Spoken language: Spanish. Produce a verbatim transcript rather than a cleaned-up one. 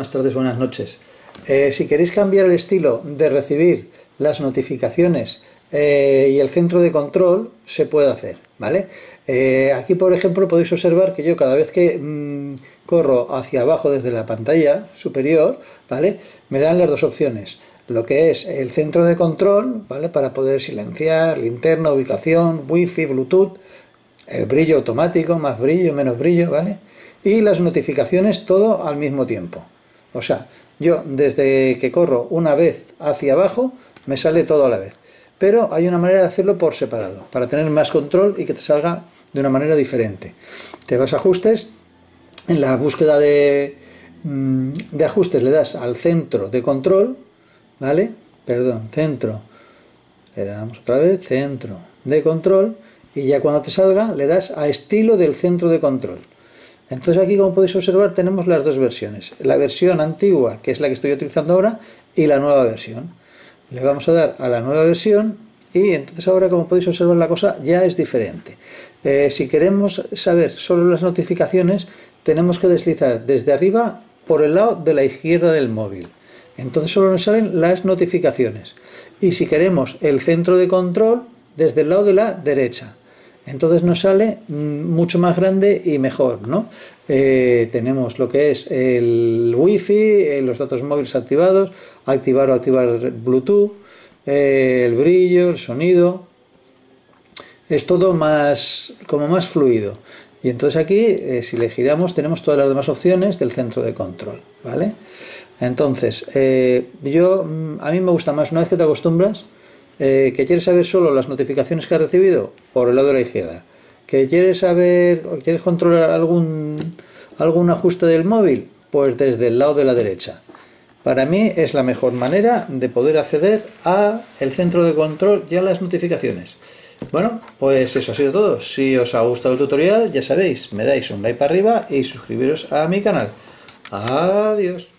buenas tardes, buenas noches. Eh, si queréis cambiar el estilo de recibir las notificaciones eh, y el centro de control, se puede hacer, ¿vale? Eh, aquí, por ejemplo, podéis observar que yo cada vez que mmm, corro hacia abajo desde la pantalla superior, ¿vale?, me dan las dos opciones. Lo que es el centro de control, ¿vale?, para poder silenciar, linterna, ubicación, wifi, bluetooth, el brillo automático, más brillo, menos brillo, ¿vale? Y las notificaciones, todo al mismo tiempo. O sea, yo desde que corro una vez hacia abajo, me sale todo a la vez. Pero hay una manera de hacerlo por separado, para tener más control y que te salga de una manera diferente. Te vas a ajustes, en la búsqueda de, de ajustes le das al centro de control, ¿vale? Perdón, centro, le damos otra vez, centro de control, y ya cuando te salga le das a estilo del centro de control. Entonces aquí, como podéis observar, tenemos las dos versiones, la versión antigua, que es la que estoy utilizando ahora, y la nueva versión. Le vamos a dar a la nueva versión y entonces ahora, como podéis observar, la cosa ya es diferente. Eh, si queremos saber solo las notificaciones, tenemos que deslizar desde arriba por el lado de la izquierda del móvil. Entonces solo nos salen las notificaciones. Y si queremos el centro de control, desde el lado de la derecha. Entonces nos sale mucho más grande y mejor, ¿no? Eh, tenemos lo que es el wifi, eh, los datos móviles activados, activar o activar Bluetooth, eh, el brillo, el sonido. Es todo más, como más fluido. Y entonces aquí, eh, si le giramos, tenemos todas las demás opciones del centro de control, ¿vale? Entonces, eh, yo, a mí me gusta más, una vez que te acostumbras, Eh, que quieres saber solo las notificaciones que has recibido, por el lado de la izquierda. Que quieres saber o quieres controlar algún, algún ajuste del móvil, pues desde el lado de la derecha. Para mí es la mejor manera de poder acceder a el centro de control y a las notificaciones. Bueno, pues eso ha sido todo. Si os ha gustado el tutorial, ya sabéis, me dais un like para arriba y suscribiros a mi canal. Adiós.